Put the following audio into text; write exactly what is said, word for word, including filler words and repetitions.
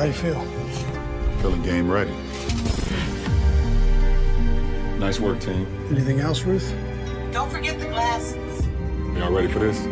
How you feel? Feeling game ready. Nice work, team. Anything else, Ruth? Don't forget the glasses. Y'all ready for this?